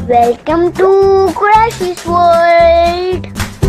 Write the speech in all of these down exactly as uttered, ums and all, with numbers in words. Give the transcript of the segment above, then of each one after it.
Welcome to Crash's World.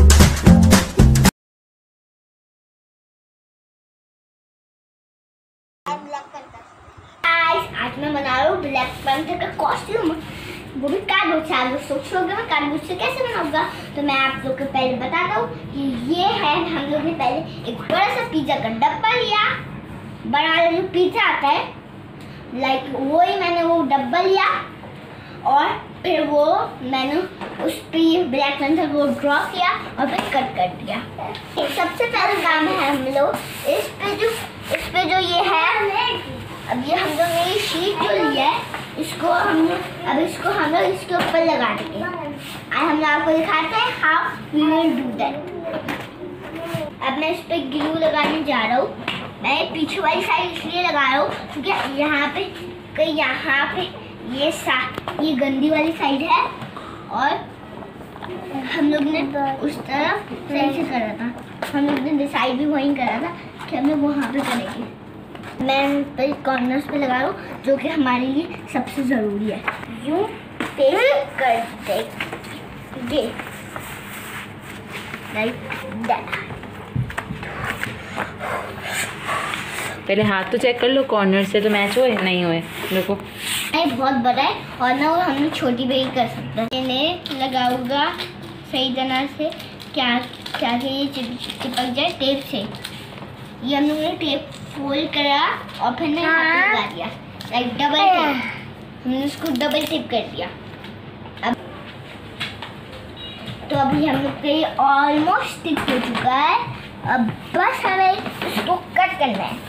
Guys, आज मैं बना रहा हूँ ब्लैक पैंथर का कॉस्ट्यूम, वो भी कार्डबोर्ड से। आप लोग सोच रहे होंगे मैं कार्डबोर्ड से कैसे बनाऊंगा, तो मैं आप लोग को पहले बताता हूँ कि ये है, हम लोग ने पहले एक बड़ा सा पिज्जा का डब्बा लिया, बड़ा वाला जो पिज्जा आता है, लाइक वो ही मैंने वो डब्बा लिया और फिर वो मैंने उस पे ब्लैक पैंथर को ड्रॉ किया और फिर कट कर दिया। सबसे पहला काम है हम लोग इस पे जो इस पे जो ये है, अब ये हम लोग ने ये शीट जो लिया है, इसको हम लोग अब इसको हम लोग इसके ऊपर लगा देंगे। आज हम लोग आपको दिखाते हैं how we will do that. अब मैं इस पे ग्लू लगाने जा रहा हूँ। मैं पीछे वाली साइड इसलिए लगा रहा हूँ क्योंकि यहाँ पे कहीं यहाँ पे ये सा ये गंदी वाली साइड है और हम लोग ने उस तरफ सही से करा था, हम लोग ने डिसाइड भी वहीं करा था कि हम लोग वहाँ पे करेंगे। मैं पे कॉर्नर्स पे लगा रहा हूँ जो कि हमारे लिए सबसे ज़रूरी है। यूँ पेस्ट कर देंगे लाइक दैट। पहले हाथ तो चेक कर लो कॉर्नर से तो मैच हुए नहीं हुए। देखो नहीं बहुत बड़ा है और ना वो हम छोटी भी कर सकते हैं। मैंने लगाऊंगा सही तरह से, क्या क्या कि ये चिपक जाए टेप से। ये हम लोगों ने टेप फोल्ड करा और फिर यहाँ पे लगा दिया लाइक डबल टेप, हमने उसको डबल टेप कर दिया। अब तो अभी हम लोग का ये ऑलमोस्ट स्टिक हो चुका है, अब बस हमें इसको कट करना है।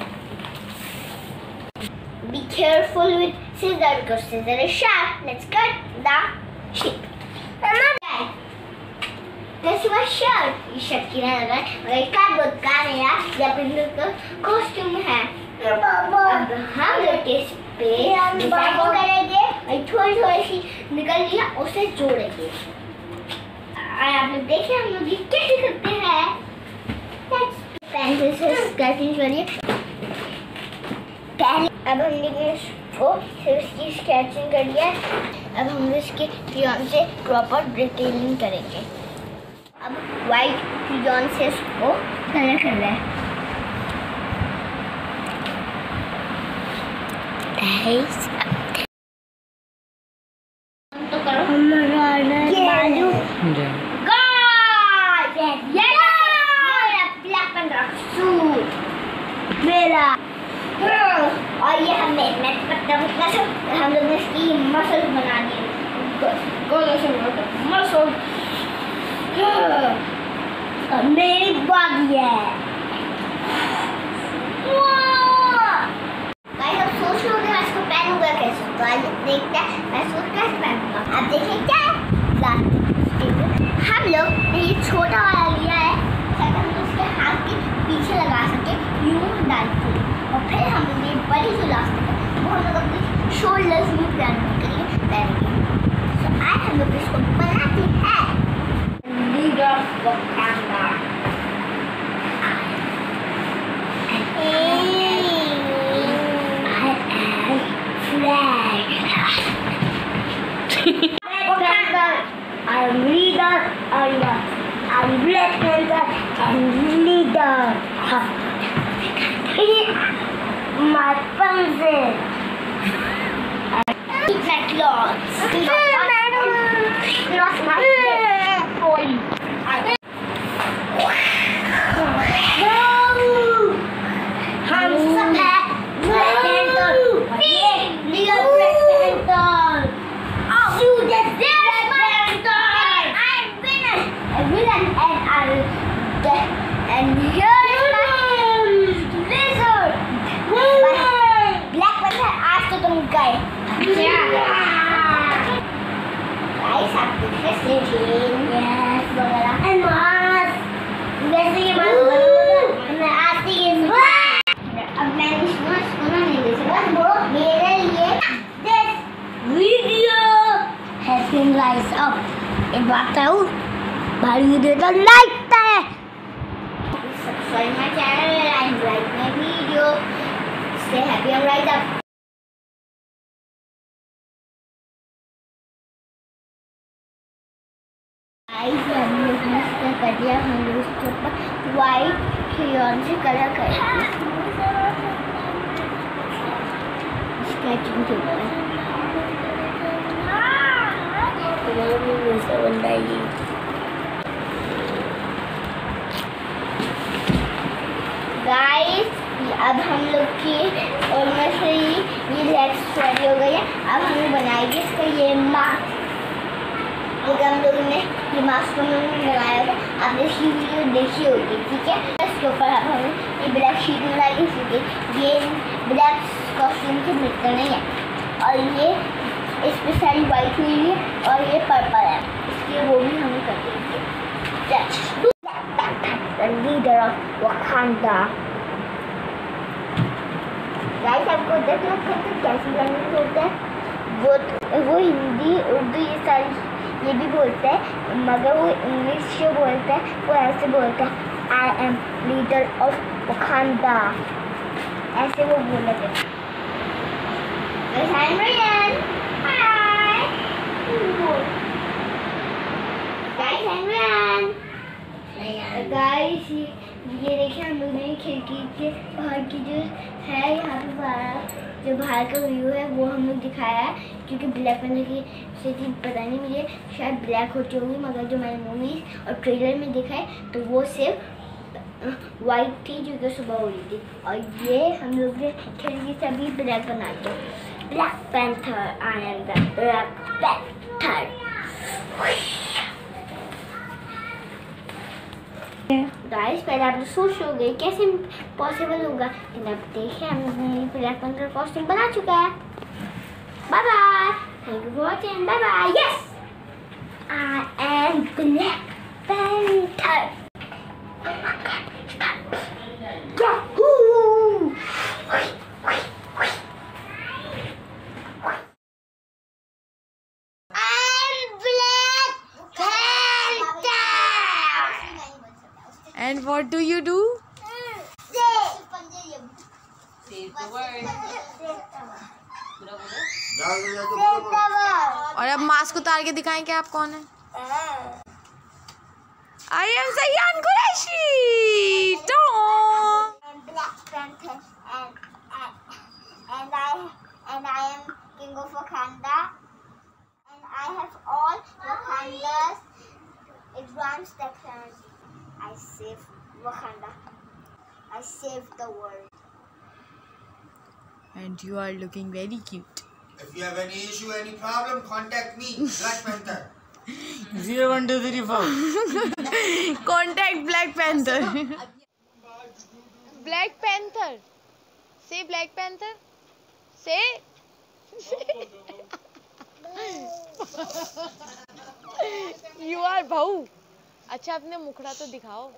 Be careful with scissor because scissor is sharp. Let's cut the sheep. Mama, this is my shirt. ये शर्ट की ना लगा है, मगर कार्डबोर्ड का मेरा या प्रिंटर का कॉस्ट्यूम है। अब हम लोग इस पे डिजाइन करेंगे और थोड़ी थोड़ी सी निकल लिया उसे जोड़ेंगे। आप लोग देखिए हम लोग ये कैसे करते हैं। पेंसिल से स्केचिंग करिए पहले। अब हमने इसको फिर इसकी स्केचिंग कर लिया, अब हम इसके क्रेयॉन से प्रॉपर डिटेलिंग करेंगे। अब वाइट क्रेयॉन से इसको कलर कर रहे हैं। तो करो ब्लैक पैंथर सूट मेरा, और ये हमने पत्ता हम लोग ने इसकी मसल बना दी, मसल मेरी बॉडी है। भाई अब सोच रहे होंगे मैं इसको पहनूंगा कैसे, तो आज देखते हैं मैं सूट कैसे पहनूंगा। आप देखिए क्या है, हम लोग ने ये छोटा वाला लिया है ताकि हम उसके हाथ के पीछे लगा सके यूं डाल के, और फिर हम लोग ये बड़ी जो इलास्टिक है वो हम लोग अपने शोल्डर्स में पहनने के लिए पहनेंगे। तो आज हम लोग इसको बनाते हैं। Leader Wakanda I'm leader, I'm I'm Black Panther and leader. My pencil. Eat my clothes. Not my body. I'm so bad. Black Panther. Yeah, leader Black Panther. Oh, you just did Black Panther. I'm winner. A villain and I and here is my lizard. Black Panther आज तो तुम गए। Guys, आप कैसे yes वगैरह and mask वैसे ये mask मैं आती है। अब मैं इस mask को ना नहीं दे सकता, वो मेरे लिए this video has been rise up। एक बात बताऊँ, भाई वीडियो तो लाइक है, subscribe my channel and like my video. Stay happy and rise up. Guys हम लोग ने इसका कर दिया, हम लोग इसके ऊपर वाइट क्रेयॉन से कलर करेंगे स्केचिंग के ऊपर। गाइस अब हम लोग की ऑलमोस्ट ये लेग्स रेडी हो गई है। अब हम लोग बनाएंगे इसका ये मास्क। क्योंकि हम लोगों ने ये मास्क हम लोगों ने लगाया था, आपने इसकी वीडियो देखी होगी, ठीक है। इसके ऊपर अब हम ये ब्लैक शीट लगाएंगे क्योंकि ये ब्लैक कॉस्ट्यूम से मिलता नहीं है, और ये इस पर सारी वाइट हुई है और ये पर्पल है, इसलिए वो भी हम कर देंगे। Leader of Wakanda. गाइस आपको देखना कैसे कैसी लैंग्वेज होता है, वो वो हिंदी उर्दू ये सारी ये भी बोलता है, मगर वो इंग्लिश जो बोलता है वो ऐसे बोलता है, I am leader of Wakanda, ऐसे वो बोलते हैं। गाइस ये देखिए हम लोग ने खिड़की के बाहर की जो है यहाँ पे बाहर जो बाहर का व्यू है वो हम लोग दिखाया है, क्योंकि ब्लैक पेंथर की स्थिति पता नहीं मुझे शायद ब्लैक होती होगी, मगर जो मैंने मूवीज और ट्रेलर में देखा है तो वो सिर्फ वाइट थी जो कि सुबह हो रही थी, और ये हम लोग ने खिड़की से अभी ब्लैक बनाते हैं। Black Panther, I am the Black Panther. Guys पहले आप लोग सोच लोगे कैसे पॉसिबल होगा, लेकिन अब देखिए हम ब्लैक पैंथर कॉस्ट्यूम बना चुका है। Bye bye, thank you for watching, bye bye. Yes, I am Black Panther. And what do you do? और अब मास्क उतार के दिखाएं कि आप कौन है। I am Zayan Qureshi. Black Panther and, and and I and I am King of Wakanda, and I have all Wakanda's advanced technology. I saved Wakanda. I saved the world. And you are looking very cute. If you have any issue, any problem, contact me, Black Panther. Zero one two three four. Contact Black Panther. Black Panther. Say Black Panther. Say. You are भाऊ। अच्छा अपने मुखड़ा तो दिखाओ।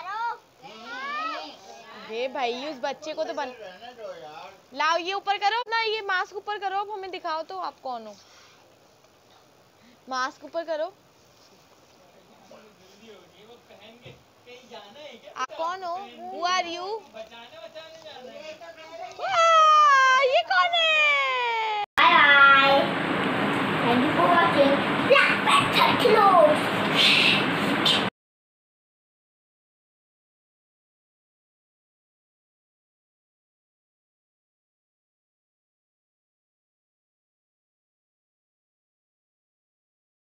हे भाई उस बच्चे को तो बन लाओ, ये ऊपर करो अपना, ये मास्क ऊपर करो, अब हमें दिखाओ तो आप कौन हो। मास्क ऊपर करो, आप कौन हो? Who are you? ये कौन है?